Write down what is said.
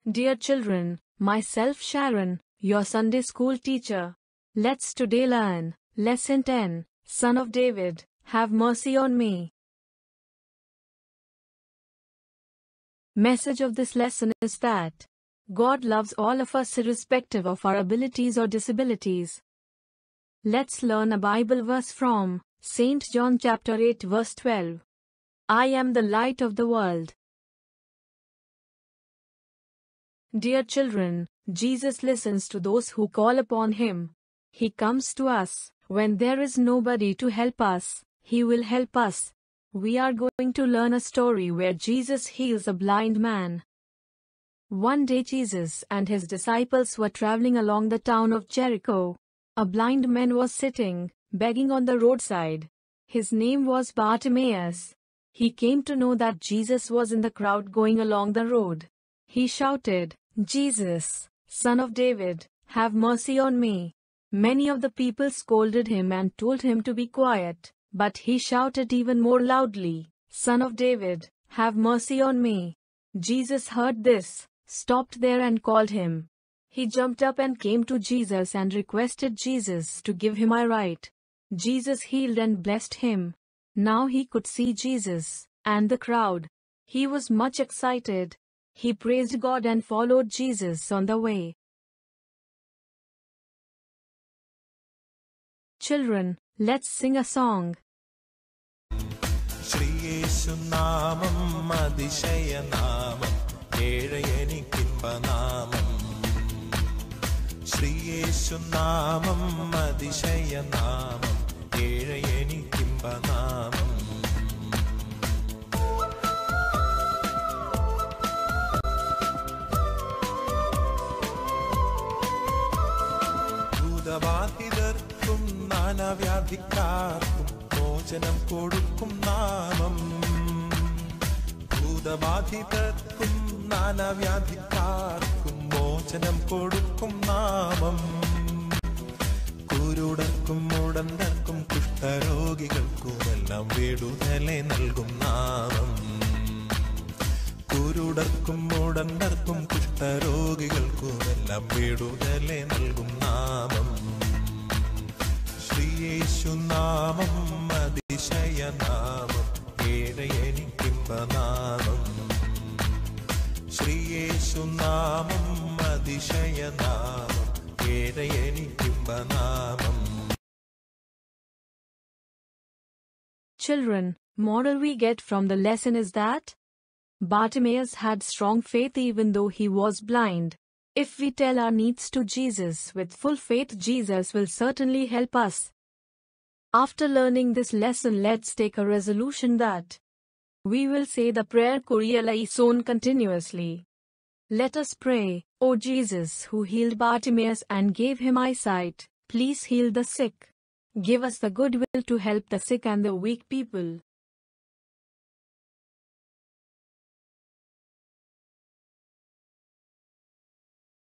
Dear children, myself Sharon, your Sunday school teacher. Let's today learn Lesson 10, Son of David, have mercy on me. Message of this lesson is that God loves all of us irrespective of our abilities or disabilities. Let's learn a Bible verse from St. John chapter 8 verse 12. I am the light of the world. Dear children, Jesus listens to those who call upon Him. He comes to us when there is nobody to help us. He will help us. We are going to learn a story where Jesus heals a blind man. One day Jesus and His disciples were traveling along the town of Jericho. A blind man was sitting, begging on the roadside. His name was Bartimaeus. He came to know that Jesus was in the crowd going along the road. He shouted, Jesus, Son of David, have mercy on me. Many of the people scolded him and told him to be quiet, but he shouted even more loudly, Son of David, have mercy on me. Jesus heard this, stopped there and called him. He jumped up and came to Jesus and requested Jesus to give him eyesight. Jesus healed and blessed him. Now he could see Jesus and the crowd. He was much excited. He praised God and followed Jesus on the way. Children, let's sing a song. Shri Yesu Namam Adishaya Namam Ezhayenikimba Namam Shri Yesu Namam Adishaya Namam Ezhayenikimba Namam ഭൂതബാധിതർക്കും നാനാവ്യാധിക്കാർക്കും മോചനം കൊടുക്കും നാമം ഭൂതബാധിതർക്കും നാനാവ്യാധിക്കാർക്കും മോചനം കൊടുക്കും നാമം കുരുടർക്കും മുടന്തർക്കും കുഷ്ഠരോഗികൾക്കുമെല്ലാം വിടുതലെ നൽകും നാമം കുരുടർക്കും മുടന്തർക്കും കുഷ്ഠരോഗികൾക്കുമെല്ലാം വിടുതലെ നൽകും നാമം ശ്രീ യേശു നാമം അതിശയ നാമം ഏഴയെനിക്കിമ്പ നാമം ശ്രീ യേശു നാമം അതിശയ നാമം ഏഴയെനിക്കിമ്പ നാമം. Children, moral we get from the lesson is that Bartimaeus had strong faith even though he was blind. If we tell our needs to Jesus with full faith, Jesus will certainly help us. After learning this lesson, let's take a resolution that we will say the prayer Kyrie eleison continuously. Let us pray, O Jesus who healed Bartimaeus and gave him eyesight, please heal the sick. Give us the goodwill to help the sick and the weak people.